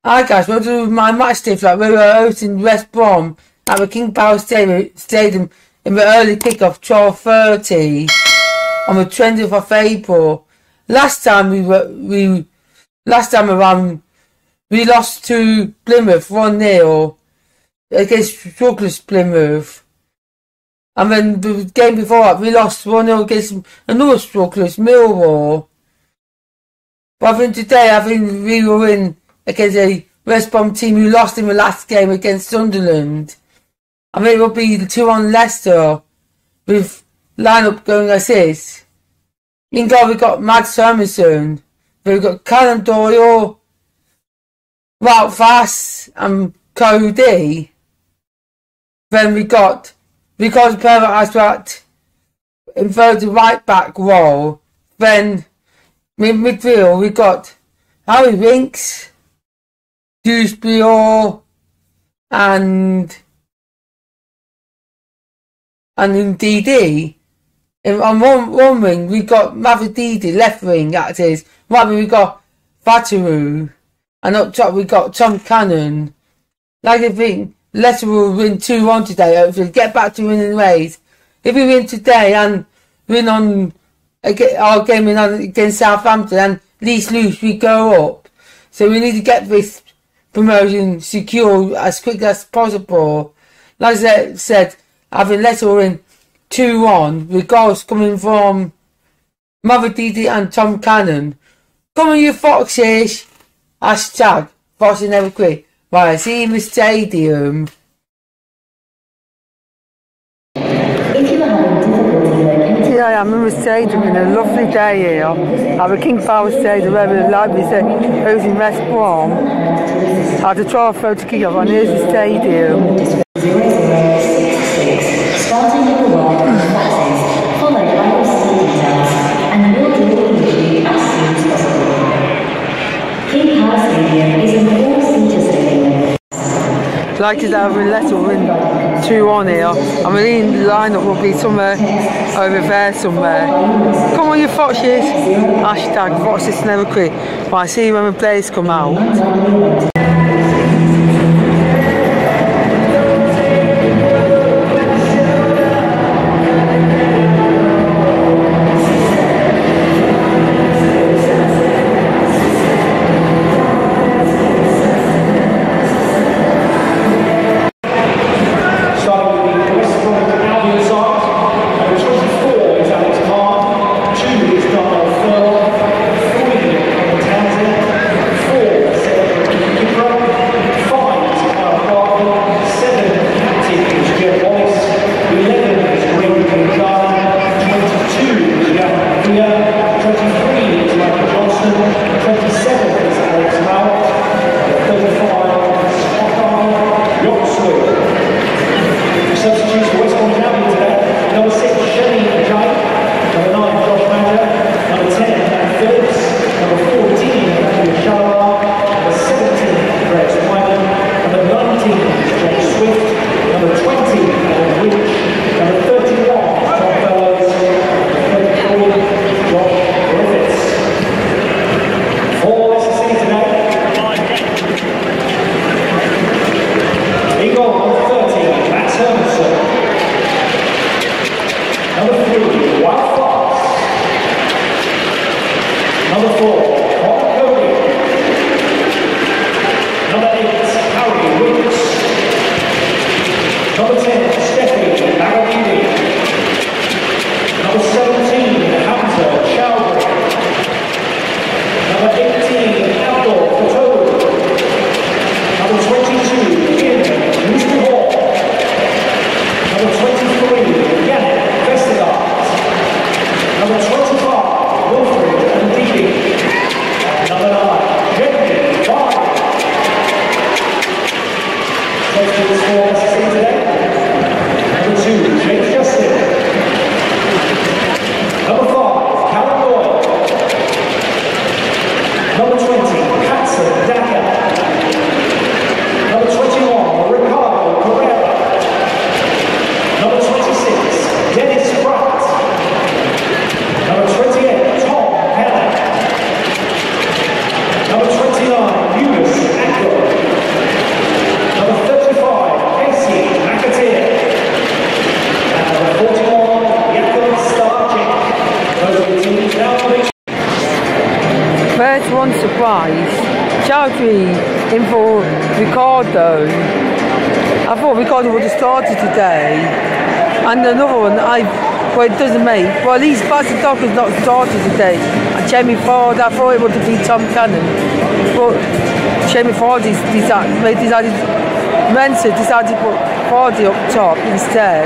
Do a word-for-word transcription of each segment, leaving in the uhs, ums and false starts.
Hi guys, welcome to my match day flight where we're hosting West Brom at the King Power Stadium in the early kickoff, twelve thirty on the twentieth of April. Last time we were we last time around we lost to Plymouth one nil against Strugglers Plymouth. And then the game before that we lost one nil against another Strugglers, Millwall. But I think today I think we will win against a West Brom team who lost in the last game against Sunderland. I think it will be two on Leicester with lineup going as is. In goal we've got Mads Hermansen, we've got Callum Doyle, Wout Faes and Cody. Then we got because Pervert has that inverted right back role. Then in midfield we got Harry Winks, Dewsbury and and in D D. On one, one wing we got Mavididi, left wing that is. Right wing we got Fataru, and up top we got Tom Cannon. Like I think Leicester will win two one today, hopefully get back to winning ways. If we win today and win on our game against Southampton and Leeds lose, we go up. So we need to get this promotion secure as quick as possible. Like I said, having Leicester win two one with goals coming from Mavididi and Tom Cannon. Come on you Foxes! Hashtag Foxes never quit. Right, see you in the stadium. Here I am in the stadium in a lovely day here at the King Power Stadium where the library is hosting West Brom at the twelve thirty kickoff, and here's the stadium. Starting number one, Foxes, followed by all school details, and will draw immediately as soon as possible. King Power Stadium is a four-seater stadium. Like I said, I've been Leicester win two one here. I mean, the lineup will be somewhere over there somewhere. Come on, you Foxes! Hashtag Foxes never quit. But I see you when the players come out. Number twenty-nine, Eunice Ackle. one surprise. Chowdhury in for Ricardo. I thought Ricardo would have started today. And another one, I, well, it doesn't make. Well, at least Bassett Dock has not started today. And Jamie Ford, I thought it would have been Tom Cannon. But Jamie Ford is decided, decided, Mensah decided to put Fardy up top instead.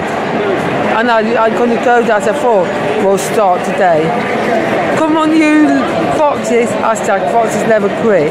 And I, I couldn't go that, I thought we'll start today. Come on, you foxes, hashtag foxes never quit.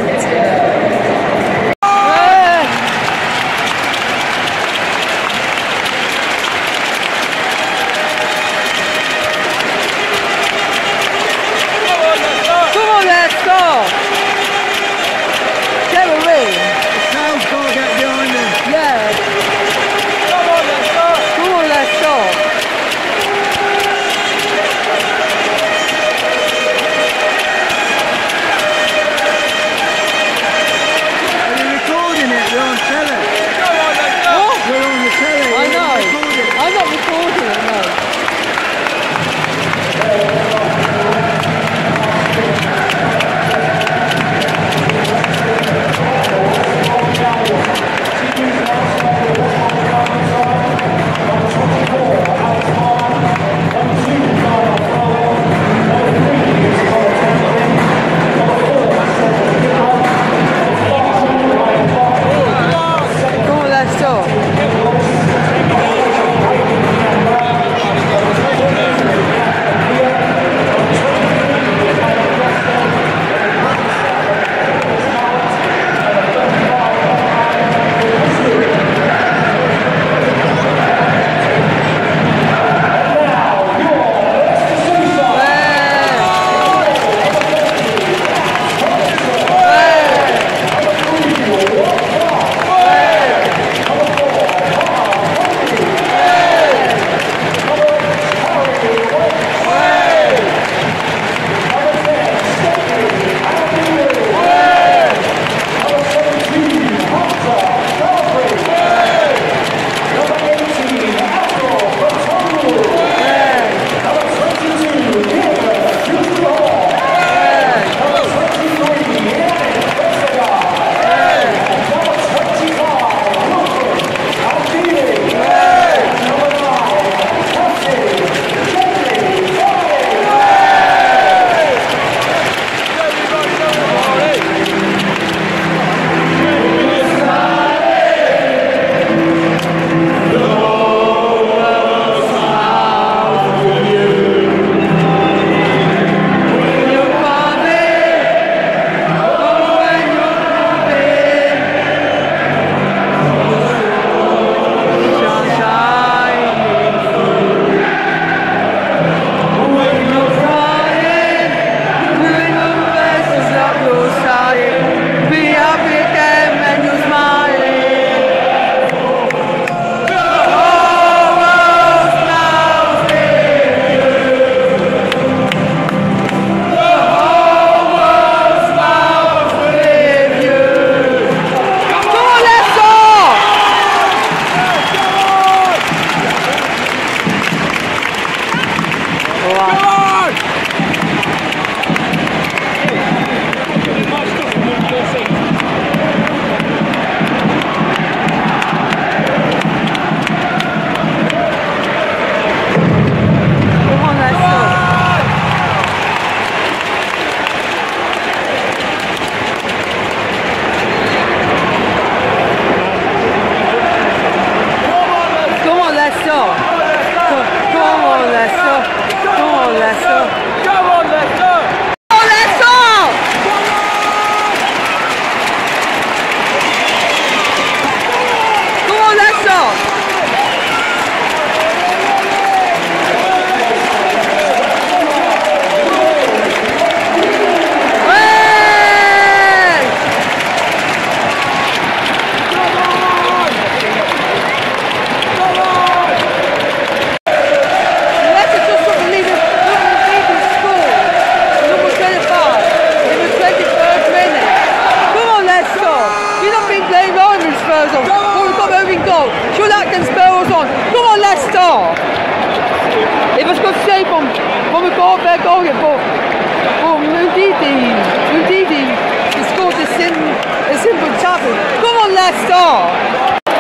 It was good save from, from a goal, their goal, but, but Ndidi, Ndidi, he scored the sim, the simple tackle. Come on, Leicester!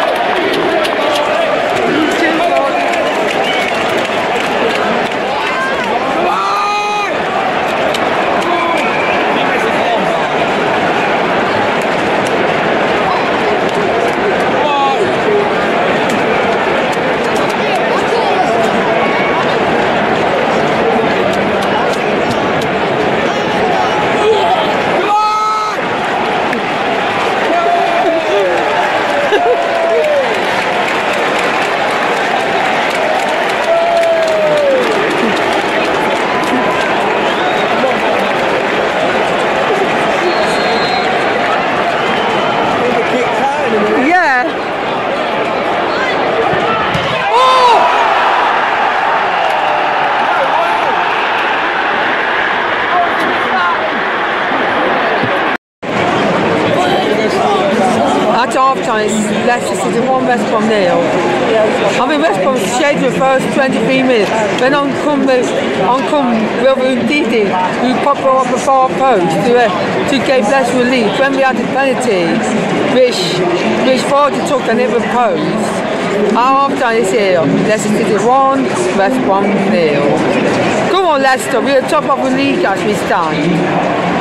Leicester City one, West Brom nil. I mean West Brom shaded the first twenty-three minutes. Then on come the on come Wilbur Ndidi who popped up the far post to uh, to give Leicester a lead. When we had the penalty, which which Vardy took and it was post. Our half time is here. Leicester City one, West Brom nil. Come on Leicester, we're top of the league as we stand.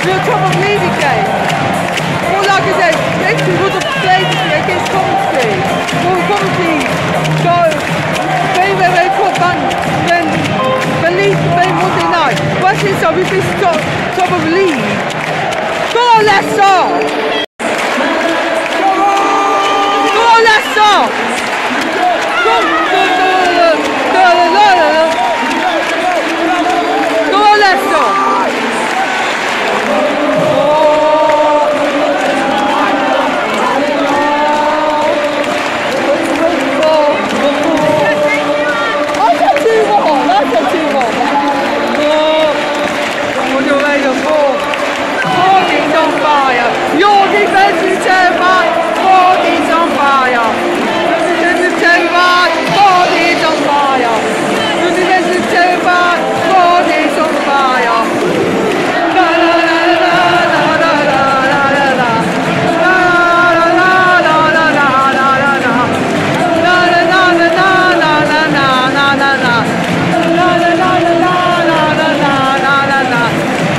the top of league again. Well, like I said, if we would have played this game against Coventry, well, Coventry got very, very, very poor fun. Then the league played Monday night. West Ham, so we finished top, top of the league. Go on, Leicester! Go on, Leicester! Go on, Go on, Leicester! Your defense is terrified, Forty's on fire. Your defense is terrified, Forty's on fire. Your defense is terrified, Forty's on fire. La la la la la la la la la. La la la la la la la la la. La la la la la la la la la la. La la la la la la la la la la.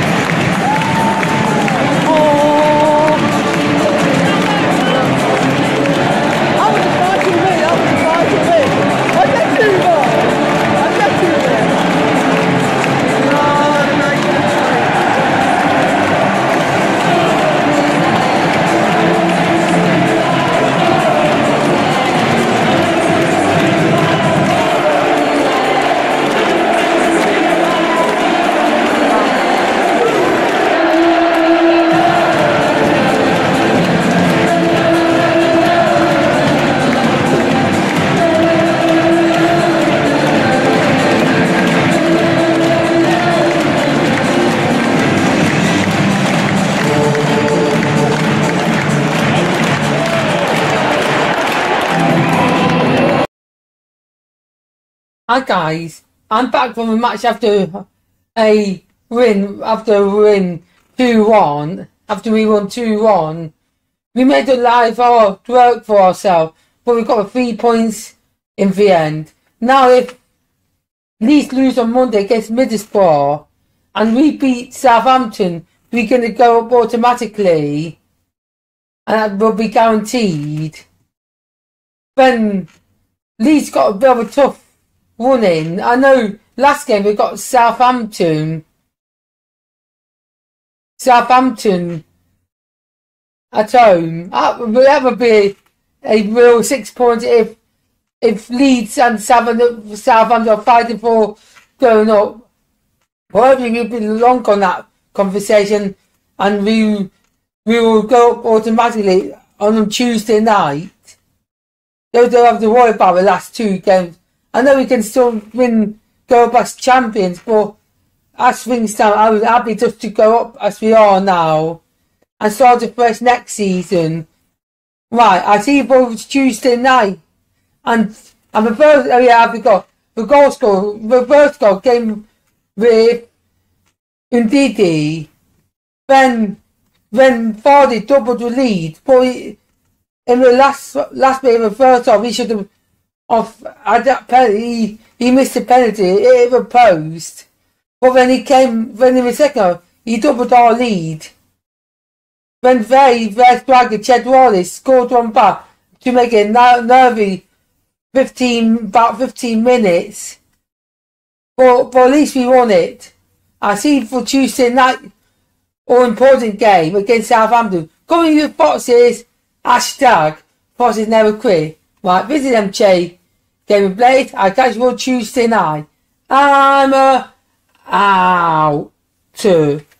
Hi guys, I'm back from a match after a win, after a win two one, after we won two one. We made a life hard work for ourselves, but we got three points in the end. Now if Leeds lose on Monday against Middlesbrough and we beat Southampton, we're going to go up automatically and that will be guaranteed. Then Leeds got a bit of a tough running. I know last game we got Southampton. Southampton at home. That would, that would be a real six points if if Leeds and Southampton, Southampton are fighting for going up. Well, we've been long on that conversation, and we we will go up automatically on Tuesday night. They don't have to worry about the last two games. I know we can still win, go up as champions, but as things stand, I was happy just to go up as we are now and start afresh next season. Right, I see you both Tuesday night, and and the first, oh yeah, I've got the goal score, the first goal came with Ndidi. Then, then Vardy doubled the lead, but he, in the last last bit of the first half, he should have. Off at that penalty, he, he missed the penalty. It was post, but then he came. Then in the second half, he doubled our lead. Then very, very striker Ched Wallace scored one back to make it nervy. Fifteen, about fifteen minutes. But, but at least we won it. I see for Tuesday night, all important game against Southampton. Coming with Foxes, hashtag Foxes never quit. Right, visit M J Game of Blade. I catch you all Tuesday night. I'm uh, out.